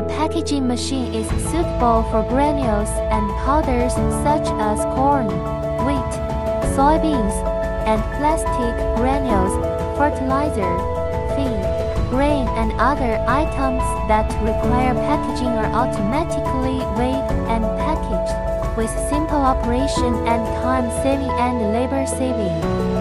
packaging machine is suitable for granules and powders such as corn, wheat, soybeans, and plastic granules, fertilizer, feed, grain, and other items that require packaging are automatically weighed and packaged, with simple operation and time-saving and labor-saving.